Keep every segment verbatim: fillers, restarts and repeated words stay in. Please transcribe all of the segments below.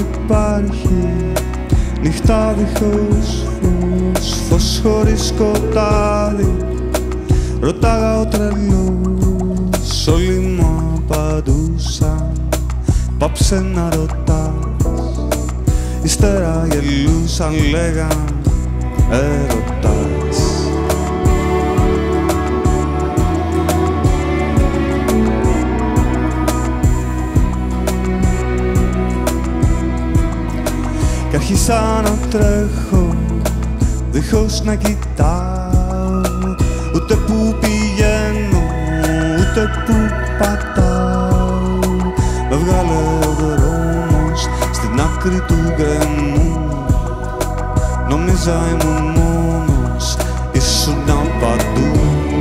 υπάρχει. Νύχτα δίχως φως, φως χωρίς σκοτάδι. Ρωτάγα ο τρελός, όλοι μου απαντούσαν. Πάψε να ρωτάς. Ύστερα γελούσαν, λέγαν ερωτάς. Κι άρχισα να τρέχω, δίχως να κοιτάω, ούτε που πηγαίνω, ούτε που πατάω. Με βγάλε ο δρόμος στην άκρη του γκρεμού. Νόμιζα ήμουν μόνος, ήσουν παντού.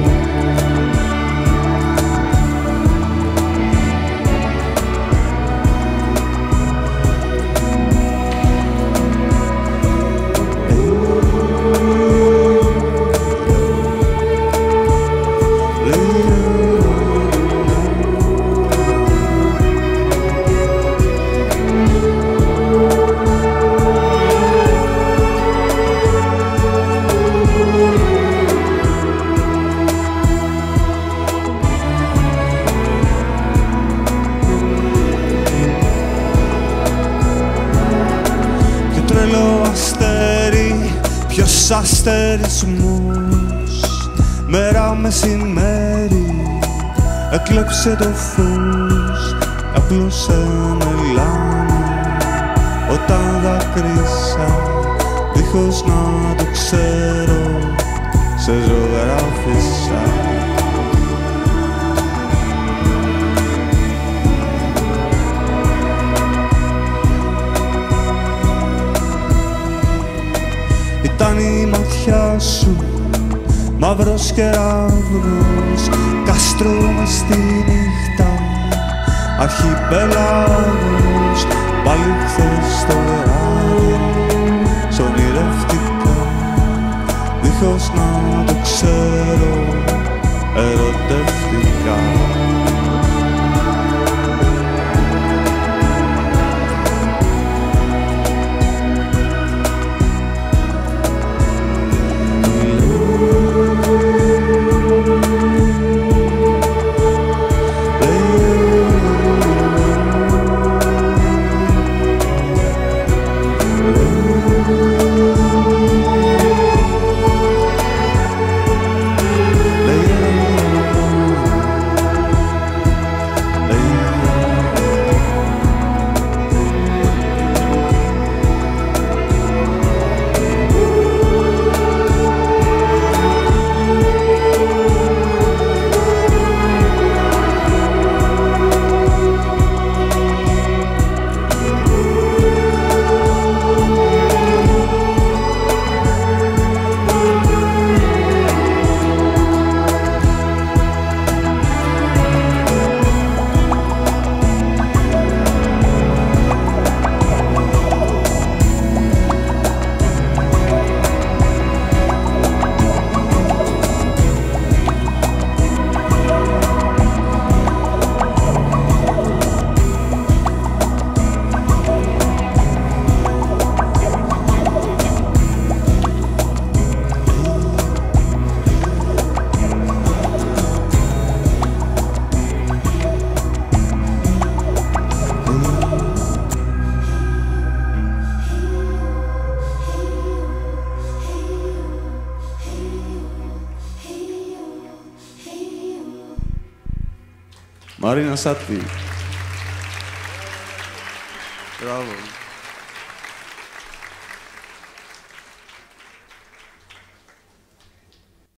Τρελό αστέρι, ποιος αστερισμός. Μέρα μεσημέρι, έκλεψε το φως. Απλώσε μελάνι όταν δακρύσα, δίχως να το ξέρω, σε ζωγράφισα. Ήταν η ματιά σου μαύρος κεραυνός, κάστρο μες στη νύχτα, αρχιπέλαγος. Πάλι χθες το βράδυ σ' ονειρεύτηκα, δίχως να το ξέρω, ερωτεύτηκα. Μαρίνα Σάτι. Μπράβο.